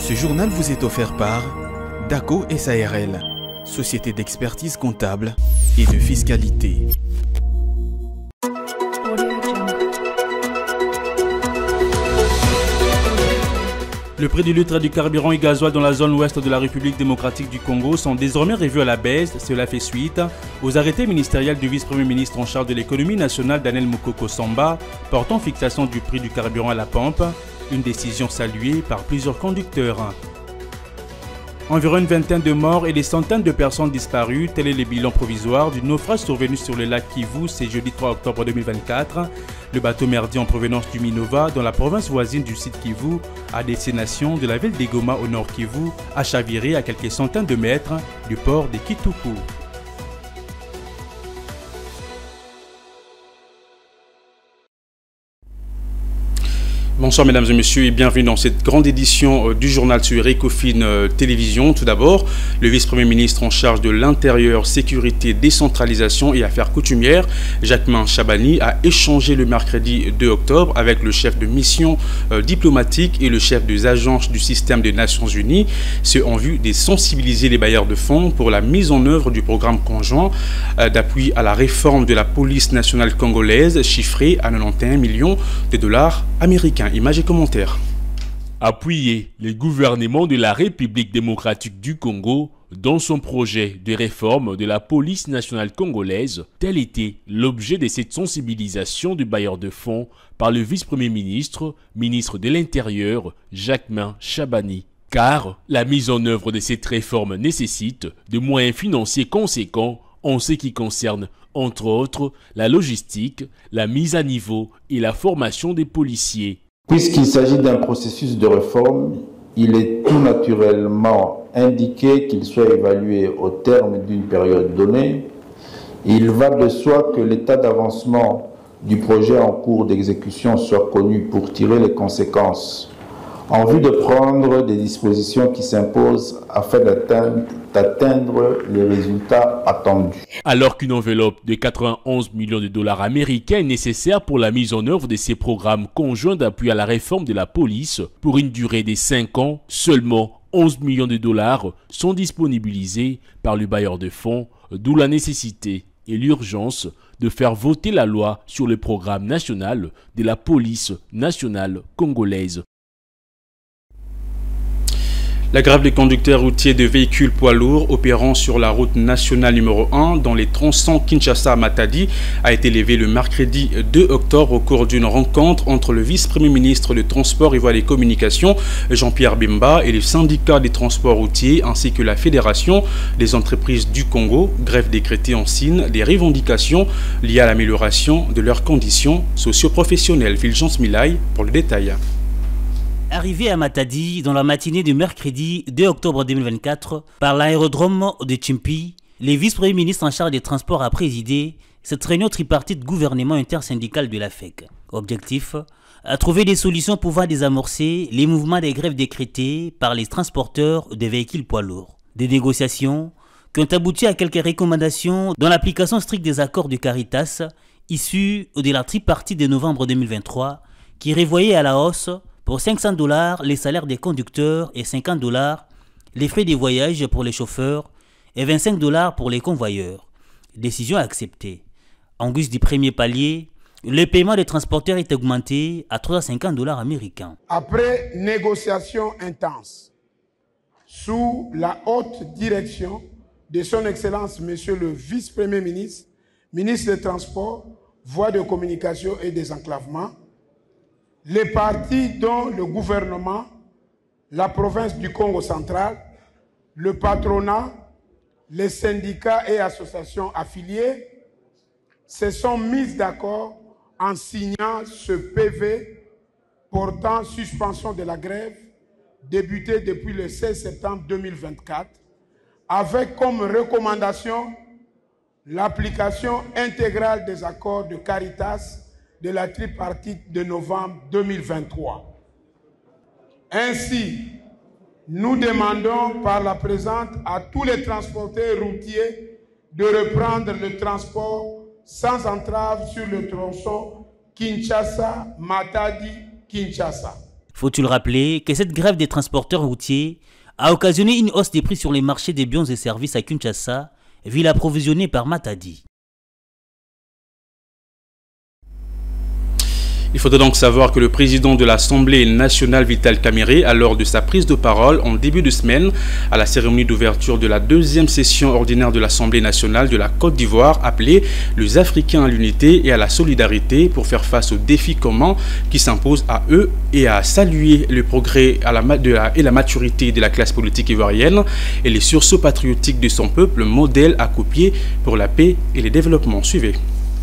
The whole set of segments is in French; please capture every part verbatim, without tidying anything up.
Ce journal vous est offert par Daco S A R L, société d'expertise comptable et de fiscalité. Le prix du litre du carburant et gasoil dans la zone ouest de la République démocratique du Congo sont désormais revus à la baisse. Cela fait suite aux arrêtés ministériels du vice-premier ministre en charge de l'économie nationale Daniel Mukoko Samba portant fixation du prix du carburant à la pompe, une décision saluée par plusieurs conducteurs. Environ une vingtaine de morts et des centaines de personnes disparues, tel est le bilan provisoire du naufrage survenu sur le lac Kivu ce jeudi trois octobre deux mille vingt-quatre. Le bateau merdier en provenance du Minova, dans la province voisine du site Kivu, à destination de la ville d'Egoma au nord Kivu, a chaviré à quelques centaines de mètres du port de Kituku. Bonsoir mesdames et messieurs et bienvenue dans cette grande édition du journal sur Ecofin Télévision. Tout d'abord, le vice-premier ministre en charge de l'intérieur, sécurité, décentralisation et affaires coutumières, Jacquemain Chabani, a échangé le mercredi deux octobre avec le chef de mission diplomatique et le chef des agences du système des Nations Unies, ce en vue de sensibiliser les bailleurs de fonds pour la mise en œuvre du programme conjoint d'appui à la réforme de la police nationale congolaise, chiffré à quatre-vingt-onze millions de dollars américains. Images et commentaires. Appuyer le gouvernement de la République démocratique du Congo dans son projet de réforme de la police nationale congolaise, tel était l'objet de cette sensibilisation du bailleur de fonds par le vice-premier ministre, ministre de l'Intérieur, Jacquemain Chabani. Car la mise en œuvre de cette réforme nécessite de moyens financiers conséquents en ce qui concerne, entre autres, la logistique, la mise à niveau et la formation des policiers. Puisqu'il s'agit d'un processus de réforme, il est tout naturellement indiqué qu'il soit évalué au terme d'une période donnée. Il va de soi que l'état d'avancement du projet en cours d'exécution soit connu pour tirer les conséquences en vue de prendre des dispositions qui s'imposent afin d'atteindre, d'atteindre les résultats attendus. Alors qu'une enveloppe de quatre-vingt-onze millions de dollars américains est nécessaire pour la mise en œuvre de ces programmes conjoints d'appui à la réforme de la police pour une durée de cinq ans, seulement onze millions de dollars sont disponibilisés par le bailleur de fonds, d'où la nécessité et l'urgence de faire voter la loi sur le programme national de la police nationale congolaise. La grève des conducteurs routiers de véhicules poids lourds opérant sur la route nationale numéro un dans les tronçons Kinshasa-Matadi a été levée le mercredi deux octobre au cours d'une rencontre entre le vice-premier ministre des Transports et Voies des Communications, Jean-Pierre Bemba, et les syndicats des transports routiers ainsi que la Fédération des entreprises du Congo, grève décrétée en signe des revendications liées à l'amélioration de leurs conditions socio-professionnelles. Fulgence Milaï pour le détail. Arrivé à Matadi dans la matinée du mercredi deux octobre deux mille vingt-quatre par l'aérodrome de Chimpi, le vice-premier ministre en charge des transports a présidé cette réunion tripartite gouvernement intersyndical de l'A F E C. Objectif, à trouver des solutions pouvant désamorcer les mouvements des grèves décrétés par les transporteurs de véhicules poids lourds. Des négociations qui ont abouti à quelques recommandations dans l'application stricte des accords de Caritas issus de la tripartite de novembre deux mille vingt-trois qui revoyait à la hausse pour cinq cents dollars les salaires des conducteurs et cinquante dollars les frais de voyage pour les chauffeurs et vingt-cinq dollars pour les convoyeurs. Décision acceptée. En guise du premier palier, le paiement des transporteurs est augmenté à trois cent cinquante dollars américains. Après négociation intense, sous la haute direction de son Excellence Monsieur le Vice-Premier ministre, ministre des Transports, Voies de Communication et Désenclavement, les partis dont le gouvernement, la province du Congo central, le patronat, les syndicats et associations affiliées se sont mis d'accord en signant ce P V portant suspension de la grève débutée depuis le seize septembre deux mille vingt-quatre avec comme recommandation l'application intégrale des accords de Caritas de la tripartite de novembre deux mille vingt-trois. Ainsi, nous demandons par la présente à tous les transporteurs routiers de reprendre le transport sans entrave sur le tronçon Kinshasa-Matadi-Kinshasa. Faut-il rappeler que cette grève des transporteurs routiers a occasionné une hausse des prix sur les marchés des biens et services à Kinshasa, ville approvisionnée par Matadi. Il faudrait donc savoir que le président de l'Assemblée nationale, Vital Kamerhe, a lors de sa prise de parole en début de semaine à la cérémonie d'ouverture de la deuxième session ordinaire de l'Assemblée nationale de la Côte d'Ivoire, appelé les Africains à l'unité et à la solidarité pour faire face aux défis communs qui s'imposent à eux et à saluer le progrès à la, de la, et la maturité de la classe politique ivoirienne et les sursauts patriotiques de son peuple, modèle à copier pour la paix et le développement. Suivez.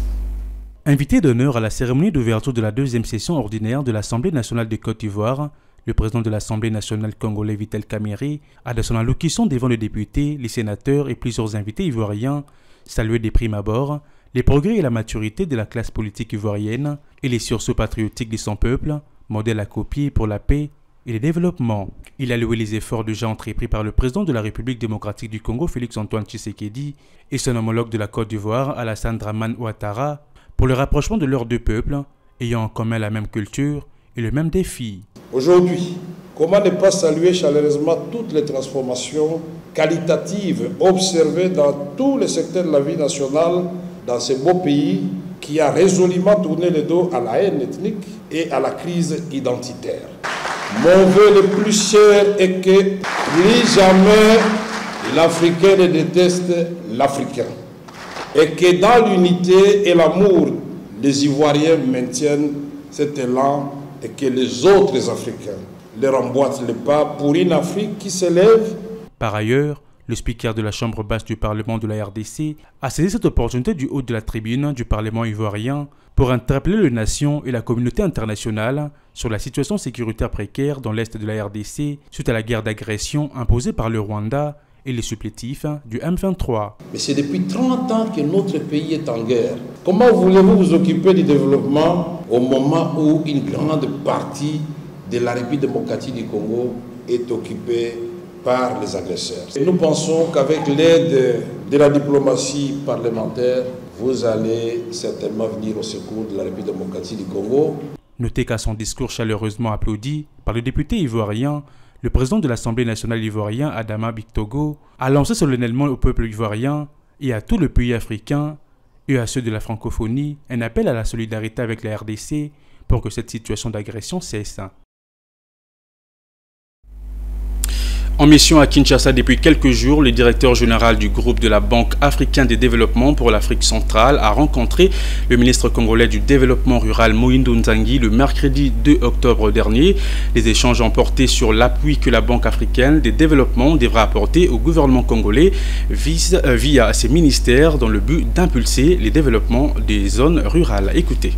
Invité d'honneur à la cérémonie d'ouverture de la deuxième session ordinaire de l'Assemblée nationale de Côte d'Ivoire, le président de l'Assemblée nationale congolais Vital Kamerhe a dans son allocution devant les députés, les sénateurs et plusieurs invités ivoiriens salué des primes abord les progrès et la maturité de la classe politique ivoirienne et les sursauts patriotiques de son peuple, modèle à copier pour la paix et le développement. Il a loué les efforts déjà entrepris par le président de la République démocratique du Congo, Félix-Antoine Tshisekedi, et son homologue de la Côte d'Ivoire, Alassane Dramane Ouattara, pour le rapprochement de leurs deux peuples, ayant en commun la même culture et le même défi. Aujourd'hui, comment ne pas saluer chaleureusement toutes les transformations qualitatives observées dans tous les secteurs de la vie nationale dans ce beau pays qui a résolument tourné le dos à la haine ethnique et à la crise identitaire. Mon vœu le plus cher est que plus jamais l'Africain ne déteste l'Africain. Et que dans l'unité et l'amour, les Ivoiriens maintiennent cet élan et que les autres Africains leur emboîtent le pas pour une Afrique qui s'élève. Par ailleurs, le speaker de la Chambre basse du Parlement de la R D C a saisi cette opportunité du haut de la tribune du Parlement ivoirien pour interpeller les nations et la communauté internationale sur la situation sécuritaire précaire dans l'est de la R D C suite à la guerre d'agression imposée par le Rwanda et les supplétifs du M vingt-trois. Mais c'est depuis trente ans que notre pays est en guerre. Comment voulez-vous vous occuper du développement au moment où une grande partie de la République démocratique du Congo est occupée par les agresseurs? Et nous pensons qu'avec l'aide de la diplomatie parlementaire, vous allez certainement venir au secours de la République démocratique du Congo. Notez qu'à son discours chaleureusement applaudi par le député ivoirien, le président de l'Assemblée nationale ivoirien, Adama Bictogo, a lancé solennellement au peuple ivoirien et à tout le pays africain et à ceux de la francophonie un appel à la solidarité avec la R D C pour que cette situation d'agression cesse. En mission à Kinshasa depuis quelques jours, le directeur général du groupe de la Banque africaine de développement pour l'Afrique centrale a rencontré le ministre congolais du développement rural Moïndo Nzangi le mercredi deux octobre dernier. Les échanges ont porté sur l'appui que la Banque africaine de développement devra apporter au gouvernement congolais via ses ministères dans le but d'impulser les développements des zones rurales. Écoutez.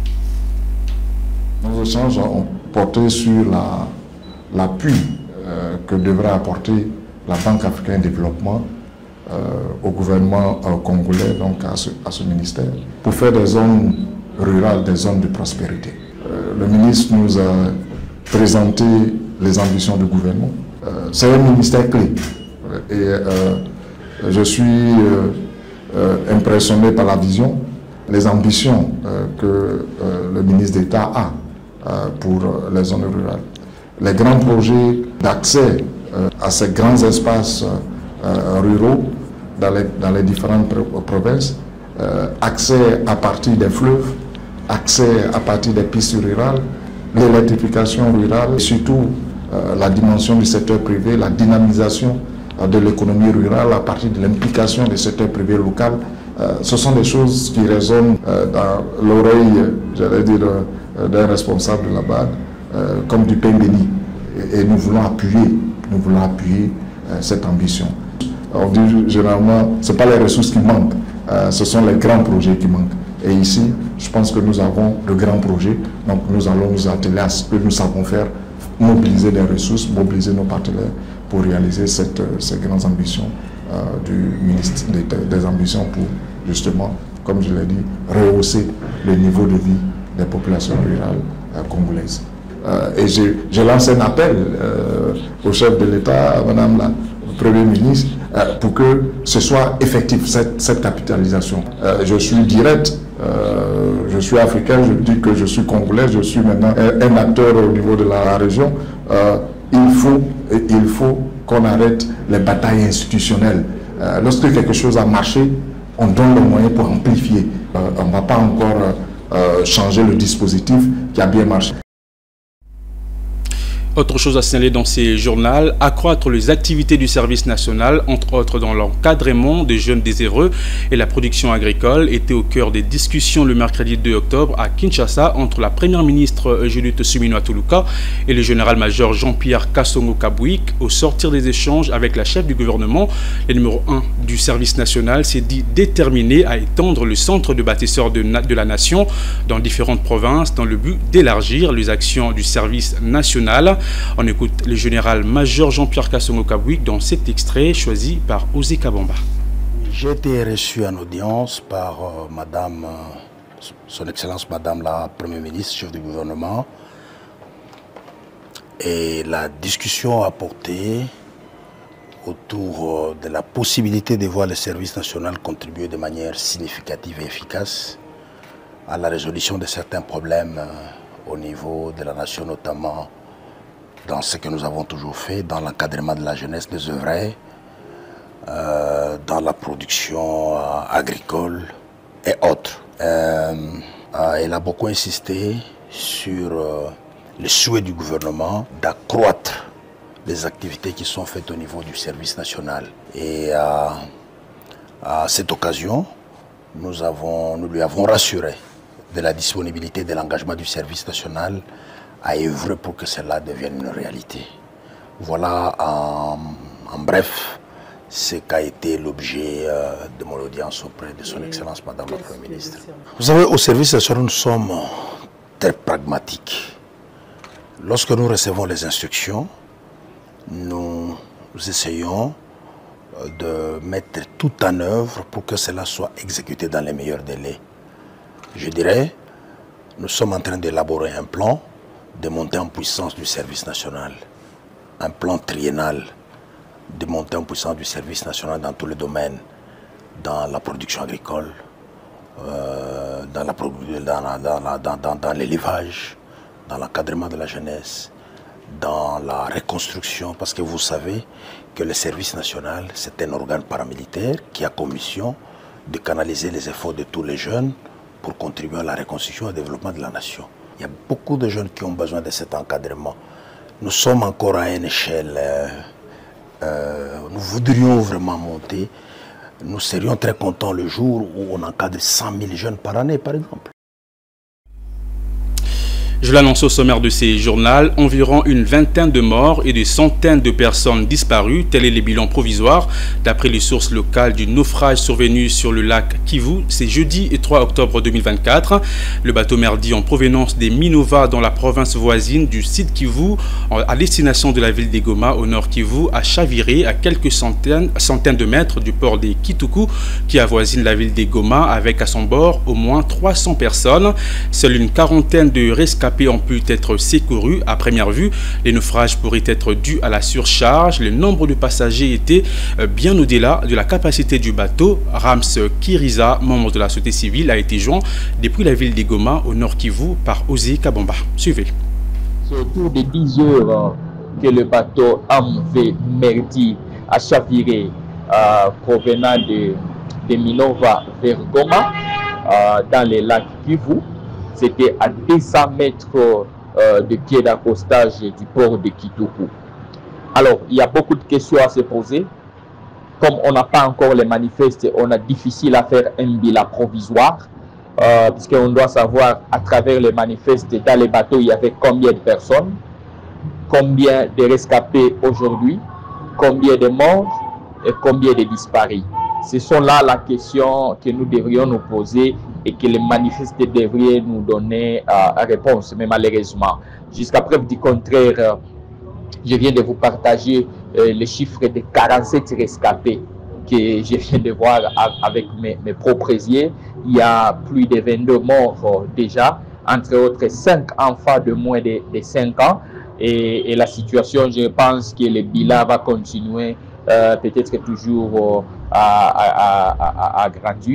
Nos échanges ont porté sur l'appui que devrait apporter la Banque africaine de développement euh, au gouvernement euh, congolais, donc à ce, à ce ministère, pour faire des zones rurales, des zones de prospérité. Euh, le ministre nous a présenté les ambitions du gouvernement. Euh, C'est un ministère clé et euh, je suis euh, euh, impressionné par la vision, les ambitions euh, que euh, le ministre d'État a euh, pour les zones rurales. Les grands projets d'accès euh, à ces grands espaces euh, ruraux dans les, dans les différentes provinces, euh, accès à partir des fleuves, accès à partir des pistes rurales, l'électrification rurale et surtout euh, la dimension du secteur privé, la dynamisation euh, de l'économie rurale à partir de l'implication du secteur privé local. Euh, ce sont des choses qui résonnent euh, dans l'oreille, j'allais dire, euh, d'un responsable de la B A D. Euh, comme du pain béni. Et, et nous voulons appuyer, nous voulons appuyer euh, cette ambition. On dit généralement, ce n'est pas les ressources qui manquent, euh, ce sont les grands projets qui manquent. Et ici, je pense que nous avons de grands projets, donc nous allons nous atteler à ce que nous savons faire, mobiliser des ressources, mobiliser nos partenaires pour réaliser cette, ces grandes ambitions euh, du ministre des, des ambitions pour justement, comme je l'ai dit, rehausser le niveau de vie des populations rurales euh, congolaises. Euh, et je, je lance un appel euh, au chef de l'État, à Madame la Premier ministre, euh, pour que ce soit effectif, cette, cette capitalisation. Euh, je suis direct Euh, je suis africain, je dis que je suis congolais, je suis maintenant un, un acteur au niveau de la région. Euh, il faut, il faut qu'on arrête les batailles institutionnelles. Euh, lorsque quelque chose a marché, on donne le moyen pour amplifier. Euh, on ne va pas encore euh, changer le dispositif qui a bien marché. Autre chose à signaler dans ces journaux, accroître les activités du service national, entre autres dans l'encadrement des jeunes désireux et la production agricole, était au cœur des discussions le mercredi deux octobre à Kinshasa entre la première ministre Judith Suminwa Tuluka et le général-major Jean-Pierre Kasongo Kabouik. Au sortir des échanges avec la chef du gouvernement, le numéro un du service national s'est dit déterminé à étendre le centre de bâtisseurs de, de la nation dans différentes provinces dans le but d'élargir les actions du service national. On écoute le général-major Jean-Pierre Kasongo Kabouik dans cet extrait choisi par Osé Kabamba. J'ai été reçu en audience par euh, Madame, euh, Son Excellence Madame la Première ministre, chef du gouvernement, et la discussion a porté autour euh, de la possibilité de voir le service national contribuer de manière significative et efficace à la résolution de certains problèmes euh, au niveau de la nation, notamment dans ce que nous avons toujours fait, dans l'encadrement de la jeunesse des œuvres, euh, dans la production euh, agricole et autres. Euh, euh, elle a beaucoup insisté sur euh, le souhait du gouvernement d'accroître les activités qui sont faites au niveau du service national. Et euh, à cette occasion, nous, avons, nous lui avons rassuré de la disponibilité de l'engagement du service national à œuvrer pour que cela devienne une réalité. Voilà en, en bref ce qu'a été l'objet euh, de mon audience auprès de son Excellence Madame la Première ministre. Vous savez, au service national, nous sommes très pragmatiques. Lorsque nous recevons les instructions, nous essayons de mettre tout en œuvre pour que cela soit exécuté dans les meilleurs délais. Je dirais, nous sommes en train d'élaborer un plan de montée en puissance du service national, un plan triennal de montée en puissance du service national dans tous les domaines, dans la production agricole, euh, dans, la, dans, dans, dans, dans, dans l'élevage, dans l'encadrement de la jeunesse, dans la reconstruction, parce que vous savez que le service national, c'est un organe paramilitaire qui a comme mission de canaliser les efforts de tous les jeunes pour contribuer à la reconstruction et au développement de la nation. Il y a beaucoup de jeunes qui ont besoin de cet encadrement. Nous sommes encore à une échelle, euh, euh, nous voudrions vraiment monter. Nous serions très contents le jour où on encadre cent mille jeunes par année, par exemple. Je l'annonce au sommaire de ces journaux, environ une vingtaine de morts et des centaines de personnes disparues. Tel est le bilan provisoire d'après les sources locales du naufrage survenu sur le lac Kivu. C'est jeudi trois octobre deux mille vingt-quatre. Le bateau merdi en provenance des Minova dans la province voisine du site Kivu à destination de la ville des Goma au nord Kivu a chaviré à quelques centaines, centaines de mètres du port des Kituku qui avoisine la ville des Goma avec à son bord au moins trois cents personnes. Seule une quarantaine de rescapés ont pu être secourus. À première vue, les naufrages pourraient être dus à la surcharge. Le nombre de passagers était bien au-delà de la capacité du bateau. Rams Kiriza, membre de la société civile, a été joint depuis la ville des Goma au nord Kivu par Osé Kabamba. Suivez. C'est autour de dix heures que le bateau M V Merdi a chaviré euh, provenant de, de Minova vers Goma euh, dans les lacs Kivu. C'était à deux cents mètres euh, de pied d'accostage du port de Kituku. Alors, il y a beaucoup de questions à se poser. Comme on n'a pas encore les manifestes, on a difficile à faire un bilan provisoire, euh, puisqu'on doit savoir à travers les manifestes, dans les bateaux, il y avait combien de personnes, combien de rescapés aujourd'hui, combien de morts et combien de disparus. Ce sont là la question que nous devrions nous poser et que les manifestes devraient nous donner euh, réponse. Mais malheureusement, jusqu'à preuve du contraire, euh, je viens de vous partager euh, les chiffres de quarante-sept rescapés que je viens de voir avec mes, mes propres yeux. Il y a plus de vingt-deux morts euh, déjà, entre autres cinq enfants de moins de, de cinq ans. Et, et la situation, je pense que le bilan va continuer euh, peut-être toujours euh, à, à, à, à grandir.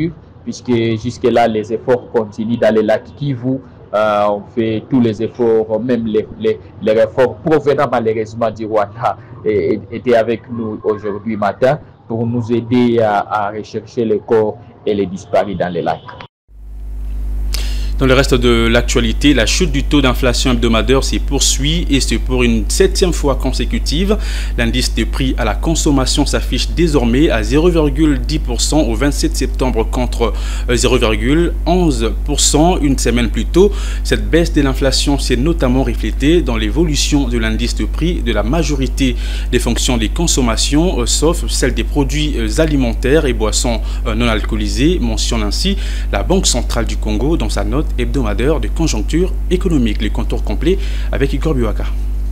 puisque jusque-là, les efforts continuent dans les lacs Kivu. Euh, on fait tous les efforts, même les, les, les réformes provenant malheureusement du Rwanda et, et, étaient avec nous aujourd'hui matin pour nous aider à, à rechercher les corps et les disparus dans les lacs. Dans le reste de l'actualité, la chute du taux d'inflation hebdomadaire s'y poursuit et c'est pour une septième fois consécutive. L'indice de prix à la consommation s'affiche désormais à zéro virgule dix pour cent au vingt-sept septembre contre zéro virgule onze pour cent une semaine plus tôt. Cette baisse de l'inflation s'est notamment reflétée dans l'évolution de l'indice de prix de la majorité des fonctions des consommations, sauf celle des produits alimentaires et boissons non alcoolisés, mentionne ainsi la Banque centrale du Congo dans sa note hebdomadaire de conjoncture économique. Les contours complets avec Igor Biwaka.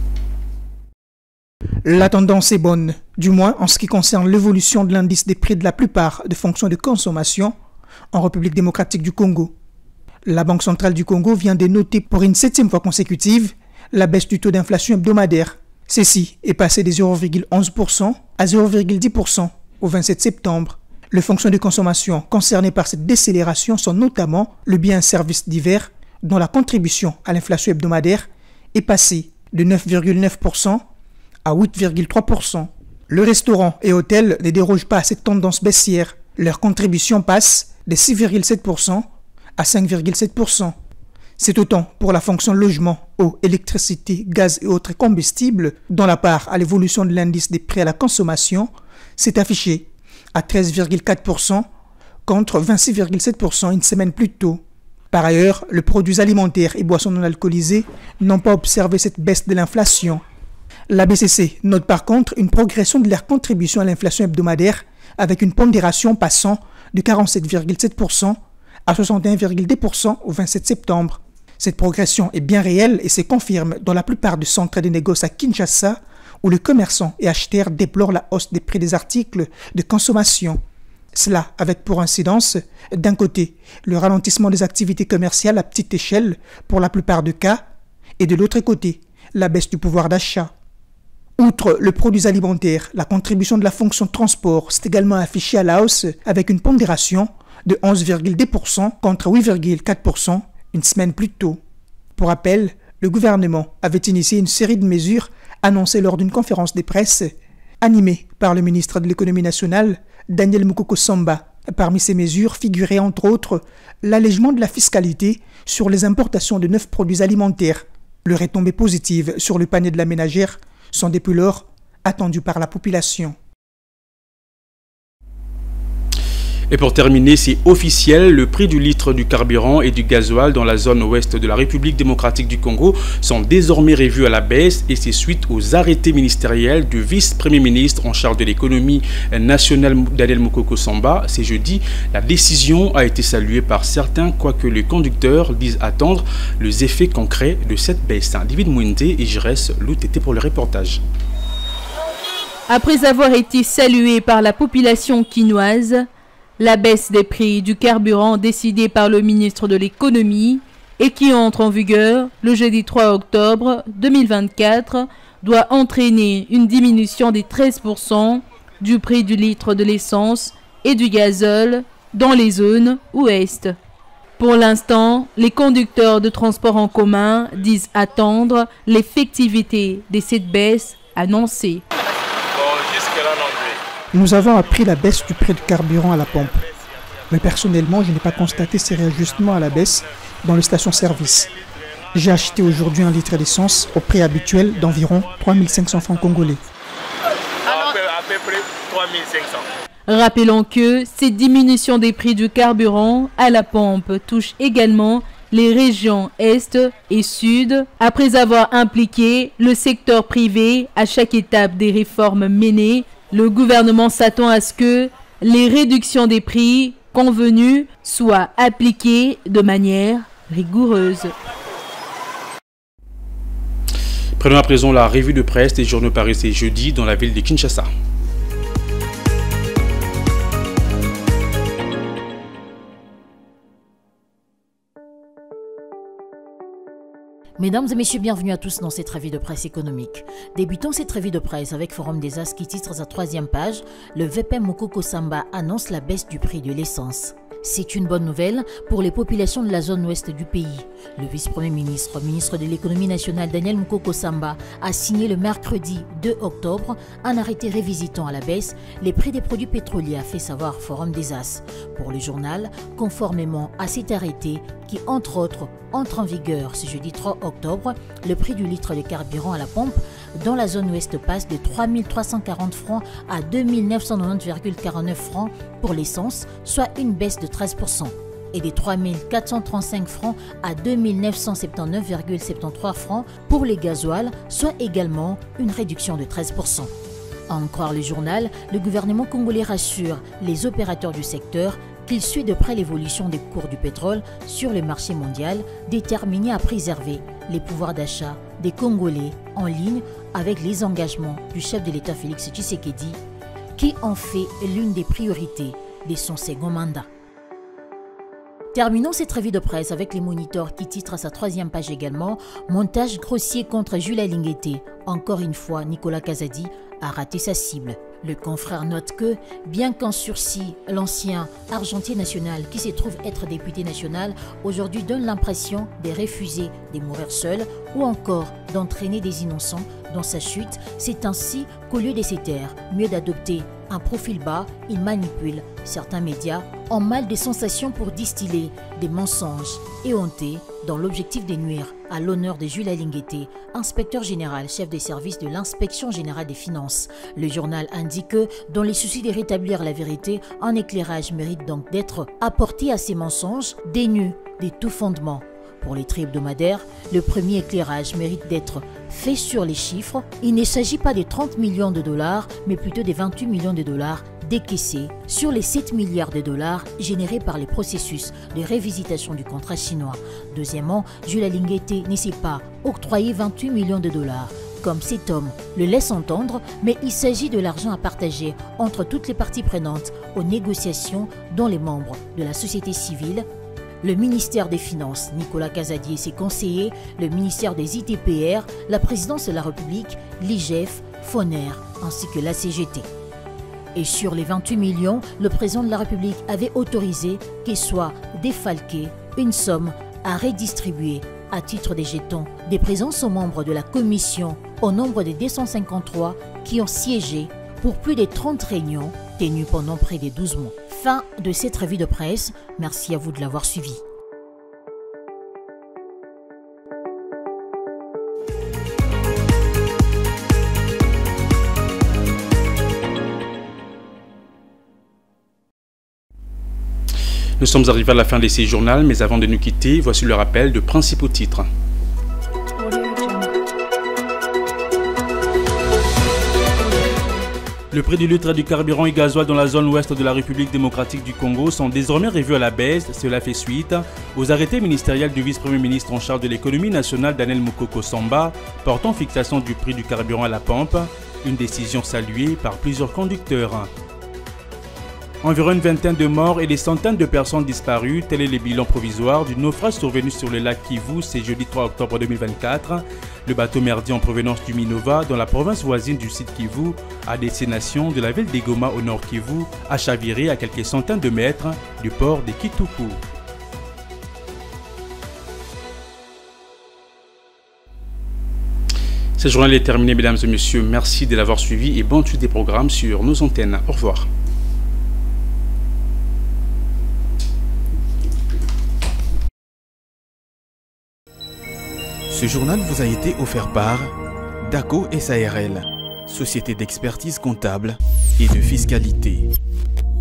La tendance est bonne, du moins en ce qui concerne l'évolution de l'indice des prix de la plupart des fonctions de consommation en République démocratique du Congo. La Banque centrale du Congo vient de noter pour une septième fois consécutive la baisse du taux d'inflation hebdomadaire. Ceci est passé de zéro virgule onze pour cent à zéro virgule dix pour cent au vingt-sept septembre. Les fonctions de consommation concernées par cette décélération sont notamment le bien et services divers, dont la contribution à l'inflation hebdomadaire est passée de neuf virgule neuf pour cent à huit virgule trois pour cent. Le restaurant et hôtel ne dérogent pas à cette tendance baissière. Leur contribution passe de six virgule sept pour cent à cinq virgule sept pour cent. C'est autant pour la fonction logement, eau, électricité, gaz et autres combustibles, dont la part à l'évolution de l'indice des prix à la consommation s'est affichée à treize virgule quatre pour cent contre vingt-six virgule sept pour cent une semaine plus tôt. Par ailleurs, les produits alimentaires et boissons non alcoolisées n'ont pas observé cette baisse de l'inflation. La B C C note par contre une progression de leur contribution à l'inflation hebdomadaire avec une pondération passant de quarante-sept virgule sept pour cent à soixante et un virgule deux pour cent au vingt-sept septembre. Cette progression est bien réelle et se confirme dans la plupart des centres de négoce à Kinshasa, où les commerçants et acheteurs déplorent la hausse des prix des articles de consommation. Cela avec pour incidence, d'un côté, le ralentissement des activités commerciales à petite échelle pour la plupart des cas, et de l'autre côté, la baisse du pouvoir d'achat. Outre le produit alimentaire, la contribution de la fonction transport s'est également affichée à la hausse avec une pondération de onze virgule deux pour cent contre huit virgule quatre pour cent une semaine plus tôt. Pour rappel, le gouvernement avait initié une série de mesures annoncé lors d'une conférence de presse animée par le ministre de l'économie nationale, Daniel Mukoko Samba. Parmi ces mesures figurait entre autres l'allègement de la fiscalité sur les importations de neuf produits alimentaires. Les retombées positives sur le panier de la ménagère sont depuis lors attendues par la population. Et pour terminer, c'est officiel, le prix du litre du carburant et du gasoil dans la zone ouest de la République démocratique du Congo sont désormais revus à la baisse et c'est suite aux arrêtés ministériels du vice-premier ministre en charge de l'économie nationale Daniel Mukoko Samba. C'est jeudi, la décision a été saluée par certains, quoique les conducteurs disent attendre les effets concrets de cette baisse. David Mwende et Jires Loutété pour le reportage. Après avoir été salué par la population quinoise, la baisse des prix du carburant décidée par le ministre de l'économie et qui entre en vigueur le jeudi trois octobre deux mille vingt-quatre doit entraîner une diminution des treize pour cent du prix du litre de l'essence et du gazole dans les zones ouest. Pour l'instant, les conducteurs de transport en commun disent attendre l'effectivité de cette baisse annoncée. Nous avons appris la baisse du prix du carburant à la pompe. Mais personnellement, je n'ai pas constaté ces réajustements à la baisse dans les stations-service. J'ai acheté aujourd'hui un litre d'essence au prix habituel d'environ trois mille cinq cents francs congolais. À peu près trois mille cinq cents. Rappelons que cette diminution des prix du carburant à la pompe touche également les régions Est et Sud, après avoir impliqué le secteur privé à chaque étape des réformes menées. Le gouvernement s'attend à ce que les réductions des prix convenues soient appliquées de manière rigoureuse. Prenons à présent la revue de presse des journaux parus jeudi dans la ville de Kinshasa. Mesdames et messieurs, bienvenue à tous dans cette revue de presse économique. Débutons cette revue de presse avec Forum des As qui titre à sa troisième page « Le V P Mukoko Samba annonce la baisse du prix de l'essence ». C'est une bonne nouvelle pour les populations de la zone ouest du pays. Le vice-premier ministre, ministre de l'économie nationale Daniel Mukoko Samba a signé le mercredi deux octobre un arrêté révisitant à la baisse les prix des produits pétroliers, a fait savoir Forum des As. Pour le journal, conformément à cet arrêté qui, entre autres, entre en vigueur ce jeudi trois octobre, le prix du litre de carburant à la pompe dans la zone ouest passe de trois mille trois cent quarante francs à deux mille neuf cent quatre-vingt-dix virgule quarante-neuf francs pour l'essence, soit une baisse de treize pour cent, et des trois mille quatre cent trente-cinq francs à deux mille neuf cent soixante-dix-neuf virgule soixante-treize francs pour les gasoils, soit également une réduction de treize pour cent. À en croire le journal, le gouvernement congolais rassure les opérateurs du secteur qu'il suit de près l'évolution des cours du pétrole sur le marché mondial, déterminé à préserver les pouvoirs d'achat des Congolais en ligne avec les engagements du chef de l'État Félix Tshisekedi, qui en fait l'une des priorités de son second mandat. Terminons cette revue de presse avec les moniteurs qui titrent à sa troisième page également « Montage grossier contre Jules Alinguete ». Encore une fois, Nicolas Kazadi a raté sa cible. Le confrère note que, bien qu'en sursis, l'ancien argentier national qui se trouve être député national aujourd'hui donne l'impression de refuser de mourir seul ou encore d'entraîner des innocents dans sa chute, c'est ainsi qu'au lieu de se taire, mieux d'adopter un profil bas, il manipule certains médias en mal des sensations pour distiller des mensonges éhontés dans l'objectif de nuire à l'honneur de Jules Alinguete, inspecteur général, chef des services de l'inspection générale des finances. Le journal indique que, dans les soucis de rétablir la vérité, un éclairage mérite donc d'être apporté à ces mensonges dénus de tout fondement. Pour les tri-hebdomadaires, le premier éclairage mérite d'être fait sur les chiffres. Il ne s'agit pas de trente millions de dollars, mais plutôt de vingt-huit millions de dollars décaissés sur les sept milliards de dollars générés par les processus de révisitation du contrat chinois. Deuxièmement, Jules Alinguete ne s'est pas octroyé vingt-huit millions de dollars, comme cet homme le laisse entendre, mais il s'agit de l'argent à partager entre toutes les parties prenantes aux négociations, dont les membres de la société civile, le ministère des Finances, Nicolas Kazadi et ses conseillers, le ministère des I T P R, la présidence de la République, l'I G F, Foner, ainsi que la C G T. Et sur les vingt-huit millions, le président de la République avait autorisé qu'il soit défalqué une somme à redistribuer à titre des jetons des présences aux membres de la commission au nombre de deux cent cinquante-trois qui ont siégé pour plus de trente réunions tenues pendant près de douze mois. Fin de cette revue de presse. Merci à vous de l'avoir suivi. Nous sommes arrivés à la fin de ces journaux, mais avant de nous quitter, voici le rappel de principaux titres. Le prix du litre du carburant et gasoil dans la zone ouest de la République démocratique du Congo sont désormais revus à la baisse. Cela fait suite aux arrêtés ministériels du vice-premier ministre en charge de l'économie nationale Daniel Mukoko Samba portant fixation du prix du carburant à la pompe, une décision saluée par plusieurs conducteurs. Environ une vingtaine de morts et des centaines de personnes disparues, tel est le bilan provisoire du naufrage survenu sur le lac Kivu ce jeudi trois octobre deux mille vingt-quatre. Le bateau merdier en provenance du Minova, dans la province voisine du site Kivu, à destination de la ville d'Egoma au nord Kivu, a chaviré à quelques centaines de mètres du port de Kituku. Ce journal est terminé, mesdames et messieurs. Merci de l'avoir suivi et bonne suite des programmes sur nos antennes. Au revoir. Ce journal vous a été offert par Daco S A R L, société d'expertise comptable et de fiscalité.